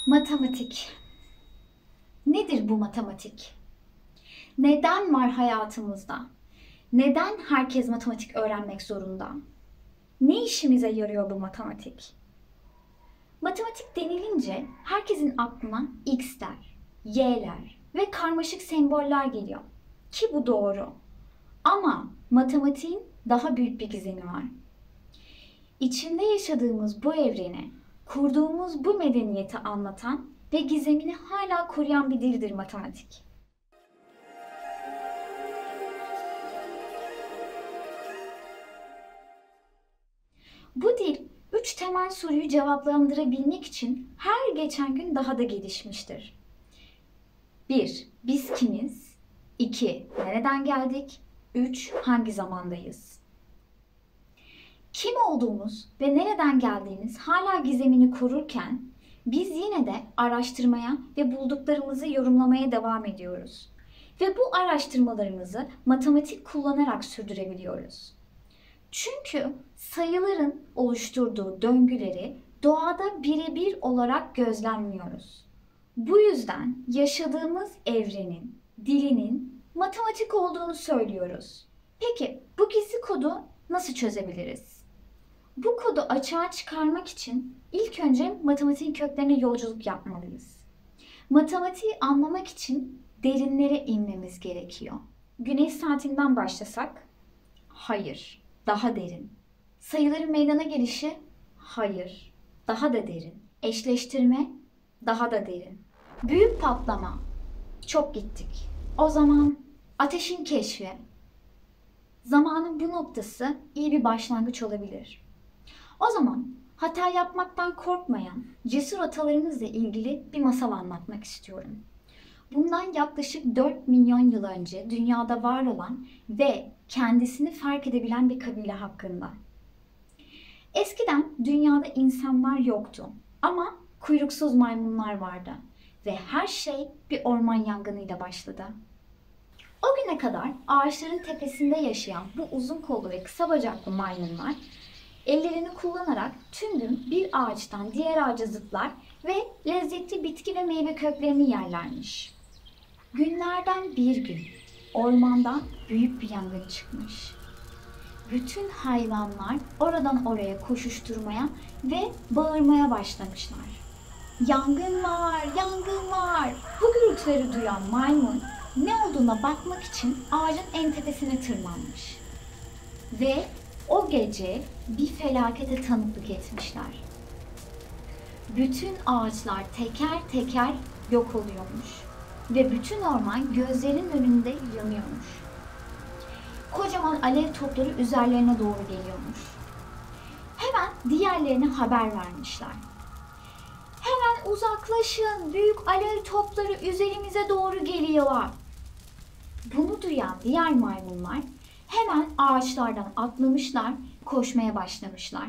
Matematik. Nedir bu matematik? Neden var hayatımızda? Neden herkes matematik öğrenmek zorunda? Ne işimize yarıyor bu matematik? Matematik denilince herkesin aklına x'ler, y'ler ve karmaşık semboller geliyor. Ki bu doğru. Ama matematiğin daha büyük bir gizemi var. İçinde yaşadığımız bu evreni, kurduğumuz bu medeniyeti anlatan ve gizemini hala koruyan bir dildir matematik. Bu dil 3 temel soruyu cevaplandırabilmek için her geçen gün daha da gelişmiştir. 1. Biz kimiz? 2. Nereden geldik? 3. Hangi zamandayız? Kim olduğumuz ve nereden geldiğimiz hala gizemini korurken biz yine de araştırmaya ve bulduklarımızı yorumlamaya devam ediyoruz. Ve bu araştırmalarımızı matematik kullanarak sürdürebiliyoruz. Çünkü sayıların oluşturduğu döngüleri doğada birebir olarak gözlemliyoruz. Bu yüzden yaşadığımız evrenin, dilinin matematik olduğunu söylüyoruz. Peki bu gizli kodu nasıl çözebiliriz? Bu kodu açığa çıkarmak için ilk önce matematiğin köklerine yolculuk yapmalıyız. Matematiği anlamak için derinlere inmemiz gerekiyor. Güneş saatinden başlasak? Hayır, daha derin. Sayıların meydana gelişi? Hayır, daha da derin. Eşleştirme? Daha da derin. Büyük patlama? Çok gittik. O zaman ateşin keşfi? Zamanın bu noktası iyi bir başlangıç olabilir. O zaman hata yapmaktan korkmayan cesur atalarımızla ilgili bir masal anlatmak istiyorum. Bundan yaklaşık 4 milyon yıl önce dünyada var olan ve kendisini fark edebilen bir kabile hakkında. Eskiden dünyada insanlar yoktu ama kuyruksuz maymunlar vardı ve her şey bir orman yangınıyla başladı. O güne kadar ağaçların tepesinde yaşayan bu uzun kollu ve kısa bacaklı maymunlar ellerini kullanarak tüm gün bir ağaçtan diğer ağaca zıplar ve lezzetli bitki ve meyve köklerini yerlermiş. Günlerden bir gün ormanda büyük bir yangın çıkmış. Bütün hayvanlar oradan oraya koşuşturmaya ve bağırmaya başlamışlar. Yangın var, yangın var. Bu gürültüleri duyan maymun ne olduğuna bakmak için ağacın en tepesine tırmanmış. Ve o gece bir felakete tanıklık etmişler. Bütün ağaçlar teker teker yok oluyormuş. Ve bütün orman gözlerinin önünde yanıyormuş. Kocaman alev topları üzerlerine doğru geliyormuş. Hemen diğerlerine haber vermişler. Hemen uzaklaşın, büyük alev topları üzerimize doğru geliyorlar. Bunu duyan diğer maymunlar hemen ağaçlardan atlamışlar, koşmaya başlamışlar.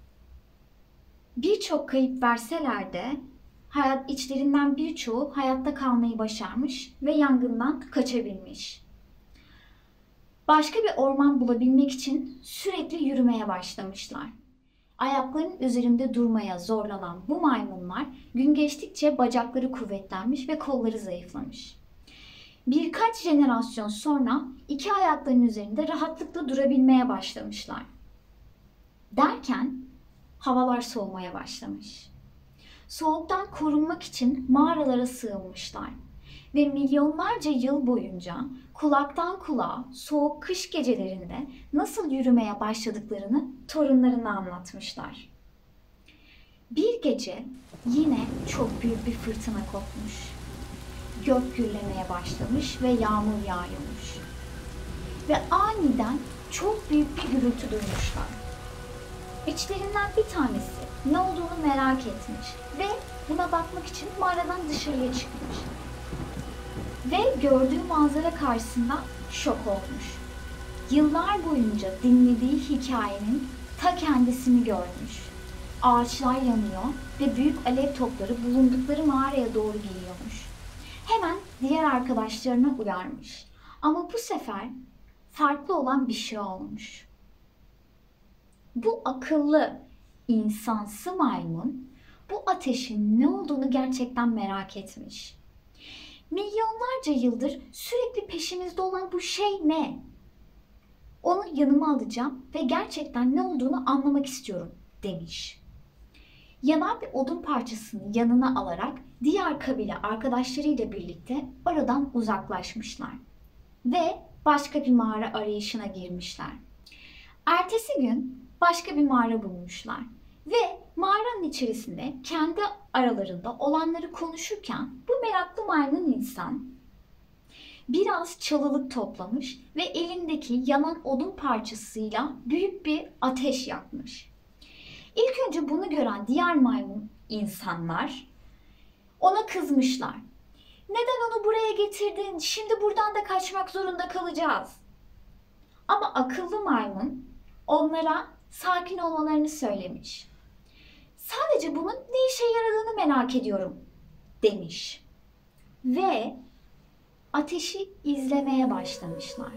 Birçok kayıp verseler de içlerinden birçoğu hayatta kalmayı başarmış ve yangından kaçabilmiş. Başka bir orman bulabilmek için sürekli yürümeye başlamışlar. Ayaklarının üzerinde durmaya zorlanan bu maymunlar gün geçtikçe bacakları kuvvetlenmiş ve kolları zayıflamış. Birkaç jenerasyon sonra iki ayaklarının üzerinde rahatlıkla durabilmeye başlamışlar. Derken havalar soğumaya başlamış. Soğuktan korunmak için mağaralara sığınmışlar ve milyonlarca yıl boyunca kulaktan kulağa soğuk kış gecelerinde nasıl yürümeye başladıklarını torunlarına anlatmışlar. Bir gece yine çok büyük bir fırtına kopmuş. Gök gürlemeye başlamış ve yağmur yağıyormuş. Ve aniden çok büyük bir gürültü duymuşlar. İçlerinden bir tanesi ne olduğunu merak etmiş ve buna bakmak için mağaradan dışarıya çıkmış. Ve gördüğü manzara karşısında şok olmuş. Yıllar boyunca dinlediği hikayenin ta kendisini görmüş. Ağaçlar yanıyor ve büyük alev topları bulundukları mağaraya doğru geliyormuş. Hemen diğer arkadaşlarına uyarmış. Ama bu sefer farklı olan bir şey olmuş. Bu akıllı insansı maymun bu ateşin ne olduğunu gerçekten merak etmiş. Milyonlarca yıldır sürekli peşimizde olan bu şey ne? Onu yanıma alacağım ve gerçekten ne olduğunu anlamak istiyorum demiş. Yanan bir odun parçasını yanına alarak diğer kabile arkadaşlarıyla birlikte oradan uzaklaşmışlar ve başka bir mağara arayışına girmişler. Ertesi gün başka bir mağara bulmuşlar ve mağaranın içerisinde kendi aralarında olanları konuşurken bu meraklı maymun insan biraz çalılık toplamış ve elindeki yanan odun parçasıyla büyük bir ateş yakmış. İlk önce bunu gören diğer maymun insanlar ona kızmışlar. Neden onu buraya getirdin? Şimdi buradan da kaçmak zorunda kalacağız. Ama akıllı maymun onlara sakin olmalarını söylemiş. Sadece bunun ne işe yaradığını merak ediyorum demiş. Ve ateşi izlemeye başlamışlar.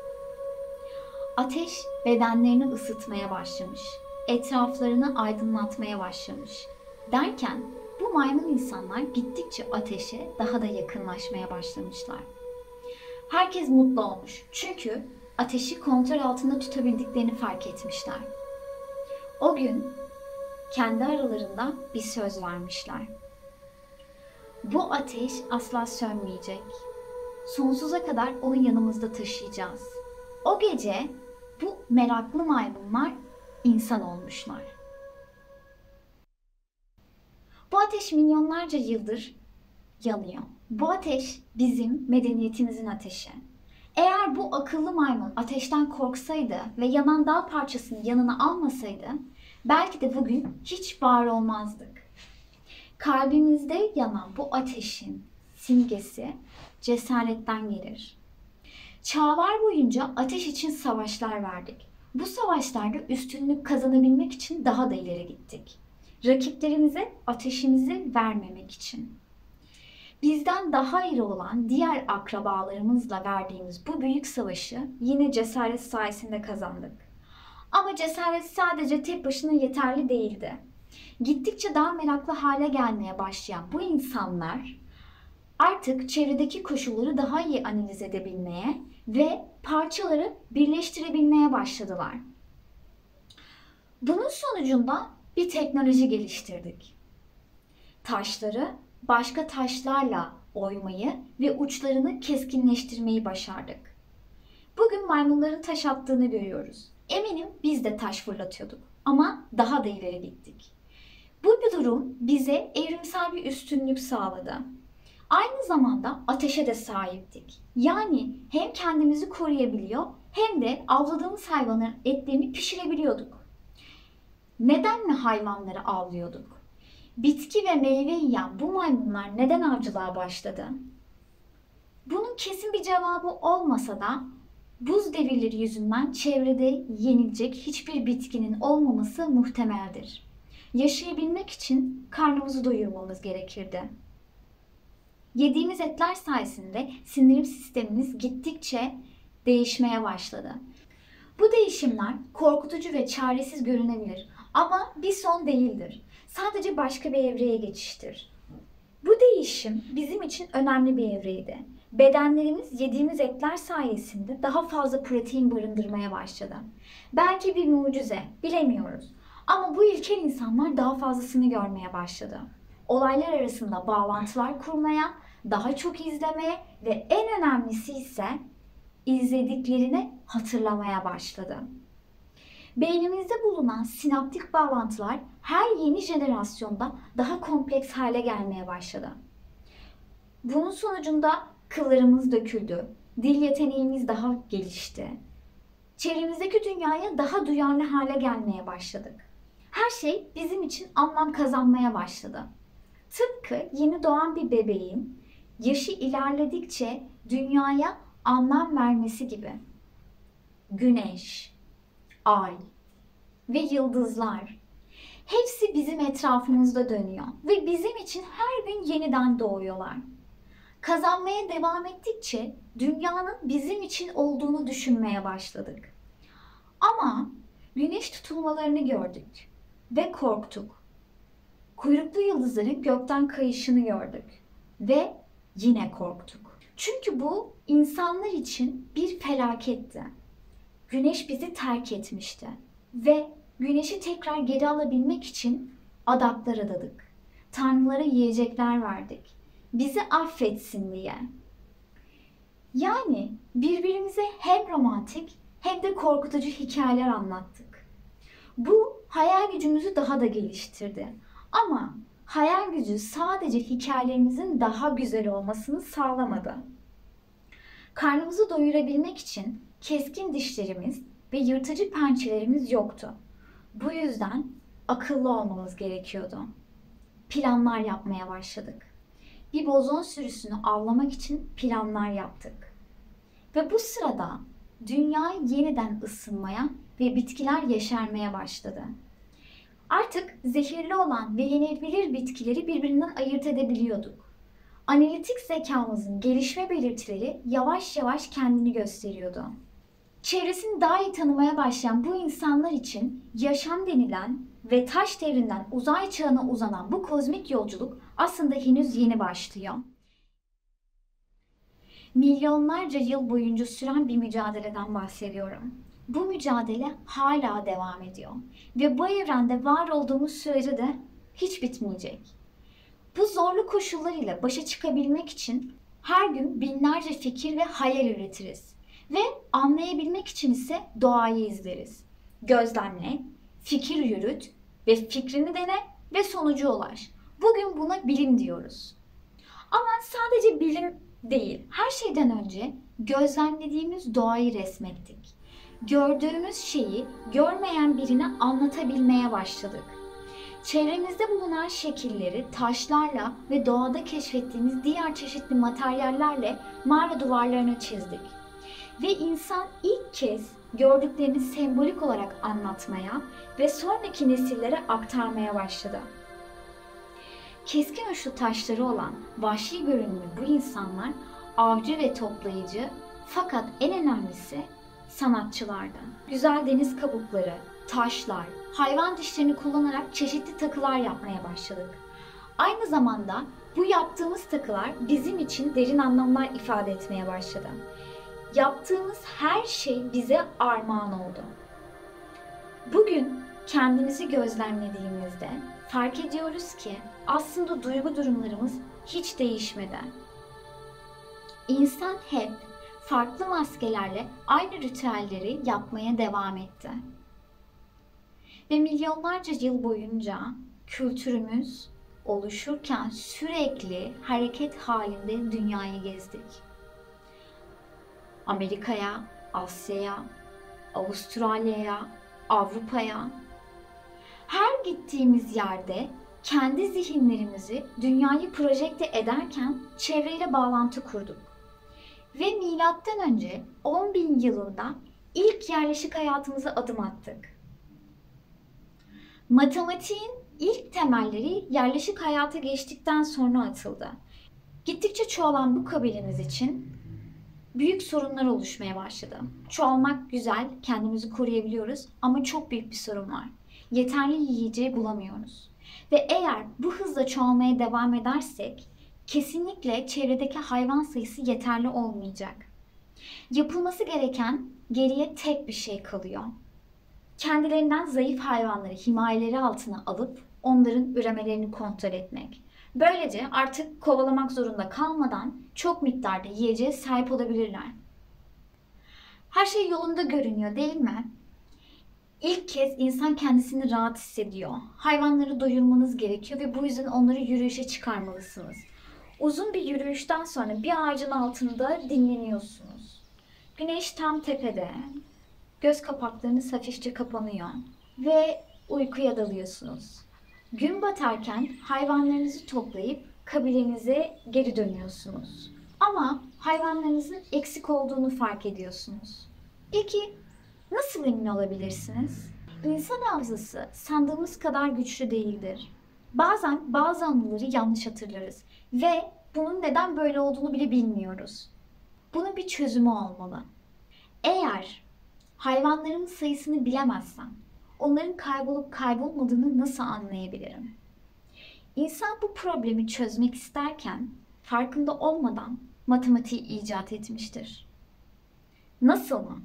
Ateş bedenlerini ısıtmaya başlamış. Etraflarını aydınlatmaya başlamış. Derken bu maymun insanlar gittikçe ateşe daha da yakınlaşmaya başlamışlar. Herkes mutlu olmuş. Çünkü ateşi kontrol altında tutabildiklerini fark etmişler. O gün kendi aralarında bir söz vermişler. Bu ateş asla sönmeyecek. Sonsuza kadar onu yanımızda taşıyacağız. O gece bu meraklı maymunlar insan olmuşlar. Bu ateş milyonlarca yıldır yanıyor. Bu ateş bizim medeniyetimizin ateşi. Eğer bu akıllı maymun ateşten korksaydı ve yanan dağ parçasını yanına almasaydı, belki de bugün hiç var olmazdık. Kalbimizde yanan bu ateşin simgesi cesaretten gelir. Çağlar boyunca ateş için savaşlar verdik. Bu savaşlarda üstünlük kazanabilmek için daha da ileri gittik. Rakiplerimize ateşimizi vermemek için. Bizden daha iri olan diğer akrabalarımızla verdiğimiz bu büyük savaşı yine cesaret sayesinde kazandık. Ama cesaret sadece tek başına yeterli değildi. Gittikçe daha meraklı hale gelmeye başlayan bu insanlar artık çevredeki koşulları daha iyi analiz edebilmeye ve parçaları birleştirebilmeye başladılar. Bunun sonucunda bir teknoloji geliştirdik. Taşları başka taşlarla oymayı ve uçlarını keskinleştirmeyi başardık. Bugün maymunların taş attığını görüyoruz. Eminim biz de taş fırlatıyorduk ama daha da ileri gittik. Bu bir durum bize evrimsel bir üstünlük sağladı. Aynı zamanda ateşe de sahiptik. Yani hem kendimizi koruyabiliyor hem de avladığımız hayvanların etlerini pişirebiliyorduk. Neden mi hayvanları avlıyorduk? Bitki ve meyve yiyen bu maymunlar neden avcılığa başladı? Bunun kesin bir cevabı olmasa da buz devirleri yüzünden çevrede yenilecek hiçbir bitkinin olmaması muhtemeldir. Yaşayabilmek için karnımızı doyurmamız gerekirdi. Yediğimiz etler sayesinde sindirim sistemimiz gittikçe değişmeye başladı. Bu değişimler korkutucu ve çaresiz görünebilir ama bir son değildir. Sadece başka bir evreye geçiştir. Bu değişim bizim için önemli bir evreydi. Bedenlerimiz yediğimiz etler sayesinde daha fazla protein barındırmaya başladı. Belki bir mucize, bilemiyoruz. Ama bu ilkel insanlar daha fazlasını görmeye başladı. Olaylar arasında bağlantılar kurmaya, daha çok izlemeye ve en önemlisi ise izlediklerini hatırlamaya başladı. Beynimizde bulunan sinaptik bağlantılar her yeni jenerasyonda daha kompleks hale gelmeye başladı. Bunun sonucunda kıllarımız döküldü, dil yeteneğimiz daha gelişti. Çevremizdeki dünyaya daha duyarlı hale gelmeye başladık. Her şey bizim için anlam kazanmaya başladı. Tıpkı yeni doğan bir bebeğin yaşı ilerledikçe dünyaya anlam vermesi gibi. Güneş, ay ve yıldızlar hepsi bizim etrafımızda dönüyor ve bizim için her gün yeniden doğuyorlar. Kazanmaya devam ettikçe dünyanın bizim için olduğunu düşünmeye başladık. Ama güneş tutulmalarını gördük ve korktuk. Kuyruklu yıldızların gökten kayışını gördük ve yine korktuk. Çünkü bu insanlar için bir felaketti. Güneş bizi terk etmişti ve güneşi tekrar geri alabilmek için adaklar adadık. Tanrılara yiyecekler verdik. Bizi affetsin diye. Yani birbirimize hem romantik hem de korkutucu hikayeler anlattık. Bu hayal gücümüzü daha da geliştirdi. Ama hayal gücü sadece hikayelerimizin daha güzel olmasını sağlamadı. Karnımızı doyurabilmek için keskin dişlerimiz ve yırtıcı pençelerimiz yoktu. Bu yüzden akıllı olmamız gerekiyordu. Planlar yapmaya başladık. Bir bozon sürüsünü avlamak için planlar yaptık. Ve bu sırada dünya yeniden ısınmaya ve bitkiler yeşermeye başladı. Artık zehirli olan ve yenebilir bitkileri birbirinden ayırt edebiliyorduk. Analitik zekamızın gelişme belirtileri yavaş yavaş kendini gösteriyordu. Çevresini daha iyi tanımaya başlayan bu insanlar için yaşam denilen ve taş devrinden uzay çağına uzanan bu kozmik yolculuk aslında henüz yeni başlıyor. Milyonlarca yıl boyunca süren bir mücadeleden bahsediyorum. Bu mücadele hala devam ediyor ve bu evrende var olduğumuz sürece de hiç bitmeyecek. Bu zorlu koşullar ile başa çıkabilmek için her gün binlerce fikir ve hayal üretiriz ve anlayabilmek için ise doğayı izleriz. Gözlemle, fikir yürüt ve fikrini dene ve sonuca ulaş. Bugün buna bilim diyoruz. Ama sadece bilim değil, her şeyden önce gözlemlediğimiz doğayı resmettik. Gördüğümüz şeyi görmeyen birine anlatabilmeye başladık. Çevremizde bulunan şekilleri taşlarla ve doğada keşfettiğimiz diğer çeşitli materyallerle mağara duvarlarına çizdik. Ve insan ilk kez gördüklerini sembolik olarak anlatmaya ve sonraki nesillere aktarmaya başladı. Keskin uçlu taşları olan vahşi görünümlü bu insanlar avcı ve toplayıcı, fakat en önemlisi sanatçılardı. Güzel deniz kabukları, taşlar, hayvan dişlerini kullanarak çeşitli takılar yapmaya başladık. Aynı zamanda bu yaptığımız takılar bizim için derin anlamlar ifade etmeye başladı. Yaptığımız her şey bize armağan oldu. Bugün kendimizi gözlemlediğimizde fark ediyoruz ki aslında duygu durumlarımız hiç değişmedi. İnsan hep farklı maskelerle aynı ritüelleri yapmaya devam etti. Ve milyonlarca yıl boyunca kültürümüz oluşurken sürekli hareket halinde dünyayı gezdik. Amerika'ya, Asya'ya, Avustralya'ya, Avrupa'ya. Her gittiğimiz yerde kendi zihinlerimizi dünyayı projekte ederken çevreyle bağlantı kurduk. Ve milattan önce 10.000 yılında ilk yerleşik hayatımıza adım attık. Matematiğin ilk temelleri yerleşik hayata geçtikten sonra atıldı. Gittikçe çoğalan bu kabilemiz için büyük sorunlar oluşmaya başladı. Çoğalmak güzel, kendimizi koruyabiliyoruz ama çok büyük bir sorun var. Yeterli yiyeceği bulamıyoruz. Ve eğer bu hızla çoğalmaya devam edersek kesinlikle çevredeki hayvan sayısı yeterli olmayacak. Yapılması gereken geriye tek bir şey kalıyor. Kendilerinden zayıf hayvanları himayeleri altına alıp onların üremelerini kontrol etmek. Böylece artık kovalamak zorunda kalmadan çok miktarda yiyeceğe sahip olabilirler. Her şey yolunda görünüyor, değil mi? İlk kez insan kendisini rahat hissediyor. Hayvanları doyurmanız gerekiyor ve bu yüzden onları yürüyüşe çıkarmalısınız. Uzun bir yürüyüşten sonra bir ağacın altında dinleniyorsunuz. Güneş tam tepede. Göz kapaklarınız hafifçe kapanıyor ve uykuya dalıyorsunuz. Gün batarken hayvanlarınızı toplayıp kabilenize geri dönüyorsunuz. Ama hayvanlarınızın eksik olduğunu fark ediyorsunuz. Peki nasıl emin olabilirsiniz? İnsan hafızası sandığımız kadar güçlü değildir. Bazen bazı anıları yanlış hatırlarız ve bunun neden böyle olduğunu bile bilmiyoruz. Bunun bir çözümü olmalı. Eğer hayvanların sayısını bilemezsem onların kaybolup kaybolmadığını nasıl anlayabilirim? İnsan bu problemi çözmek isterken farkında olmadan matematiği icat etmiştir. Nasıl mı?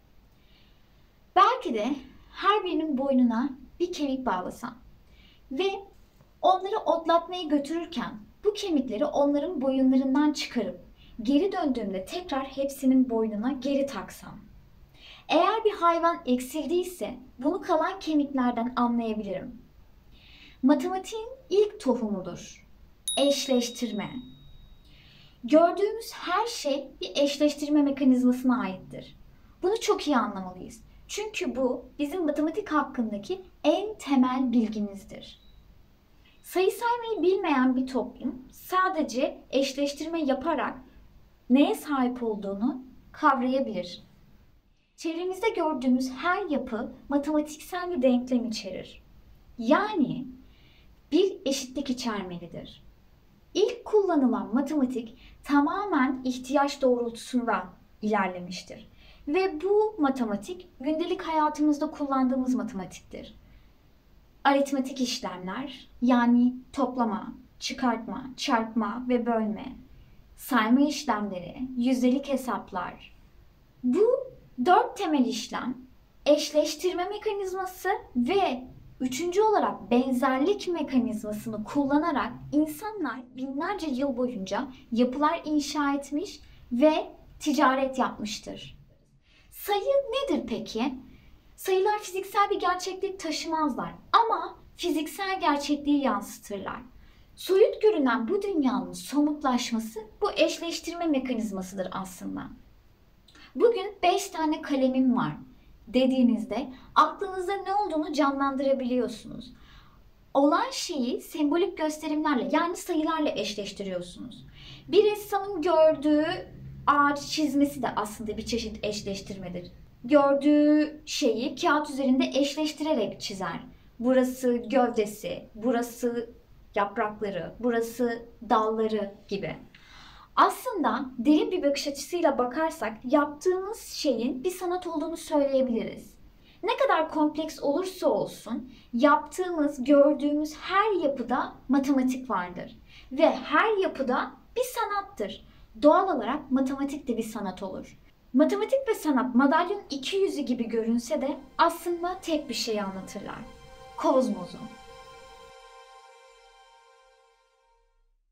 Belki de her birinin boynuna bir kemik bağlasam ve onları otlatmaya götürürken bu kemikleri onların boyunlarından çıkarıp geri döndüğümde tekrar hepsinin boynuna geri taksam. Eğer bir hayvan eksildiyse bunu kalan kemiklerden anlayabilirim. Matematiğin ilk tohumudur. Eşleştirme. Gördüğümüz her şey bir eşleştirme mekanizmasına aittir. Bunu çok iyi anlamalıyız. Çünkü bu bizim matematik hakkındaki en temel bilgimizdir. Sayı saymayı bilmeyen bir toplum sadece eşleştirme yaparak neye sahip olduğunu kavrayabilir. Çevremizde gördüğümüz her yapı matematiksel bir denklem içerir. Yani bir eşitlik içermelidir. İlk kullanılan matematik tamamen ihtiyaç doğrultusunda ilerlemiştir. Ve bu matematik gündelik hayatımızda kullandığımız matematiktir. Aritmetik işlemler yani toplama, çıkartma, çarpma ve bölme, sayma işlemleri, yüzdelik hesaplar. Bu 4 temel işlem eşleştirme mekanizması ve üçüncü olarak benzerlik mekanizmasını kullanarak insanlar binlerce yıl boyunca yapılar inşa etmiş ve ticaret yapmıştır. Sayı nedir peki? Sayılar fiziksel bir gerçeklik taşımazlar ama fiziksel gerçekliği yansıtırlar. Soyut görünen bu dünyanın somutlaşması bu eşleştirme mekanizmasıdır aslında. Bugün 5 tane kalemim var dediğinizde aklınızda ne olduğunu canlandırabiliyorsunuz. Olan şeyi sembolik gösterimlerle yani sayılarla eşleştiriyorsunuz. Bir ressamın gördüğü ağaç çizmesi de aslında bir çeşit eşleştirmedir. Gördüğü şeyi kağıt üzerinde eşleştirerek çizer. Burası gövdesi, burası yaprakları, burası dalları gibi. Aslında derin bir bakış açısıyla bakarsak yaptığımız şeyin bir sanat olduğunu söyleyebiliriz. Ne kadar kompleks olursa olsun yaptığımız, gördüğümüz her yapıda matematik vardır. Ve her yapıda bir sanattır. Doğal olarak matematik de bir sanat olur. Matematik ve sanat madalyonun iki yüzü gibi görünse de aslında tek bir şeyi anlatırlar. Kozmosu.